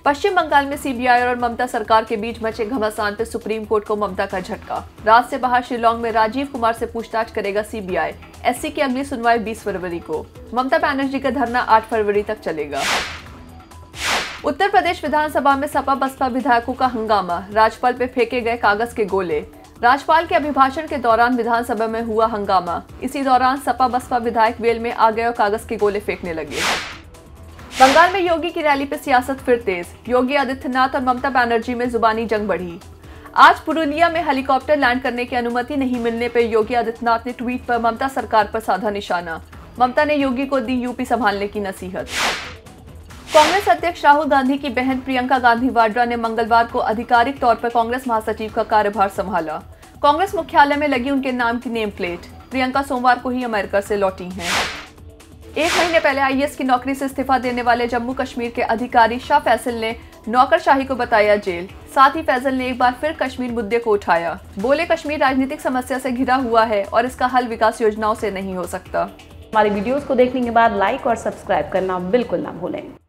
पश्चिम बंगाल में सीबीआई और ममता सरकार के बीच मचे घमासान पे सुप्रीम कोर्ट को ममता का झटका। रात से बाहर शिलांग में राजीव कुमार से पूछताछ करेगा सीबीआई। एससी की अगली सुनवाई 20 फरवरी को। ममता बनर्जी का धरना 8 फरवरी तक चलेगा। उत्तर प्रदेश विधानसभा में सपा बसपा विधायकों का हंगामा। राज्यपाल पे फेंके गए कागज के गोले। राज्यपाल के अभिभाषण के दौरान विधानसभा में हुआ हंगामा। इसी दौरान सपा बसपा विधायक वेल में आ गए और कागज के गोले फेंकने लगे। बंगाल में योगी की रैली पर सियासत फिर तेज। योगी आदित्यनाथ और ममता बनर्जी में जुबानी जंग बढ़ी। आज पुरुलिया में हेलीकॉप्टर लैंड करने की अनुमति नहीं मिलने पर योगी आदित्यनाथ ने ट्वीट पर ममता सरकार पर साधा निशाना। ममता ने योगी को दी यूपी संभालने की नसीहत। कांग्रेस अध्यक्ष राहुल गांधी की बहन प्रियंका गांधी वाड्रा ने मंगलवार को आधिकारिक तौर पर कांग्रेस महासचिव का कार्यभार संभाला। कांग्रेस मुख्यालय में लगी उनके नाम की नेम प्लेट। प्रियंका सोमवार को ही अमेरिका से लौटी हैं। 1 महीने पहले आईएएस की नौकरी से इस्तीफा देने वाले जम्मू कश्मीर के अधिकारी शाह फैसल ने नौकरशाही को बताया जेल। साथ ही फैसल ने एक बार फिर कश्मीर मुद्दे को उठाया। बोले, कश्मीर राजनीतिक समस्या से घिरा हुआ है और इसका हल विकास योजनाओं से नहीं हो सकता। हमारी वीडियोस को देखने के बाद लाइक और सब्सक्राइब करना बिल्कुल ना भूलें।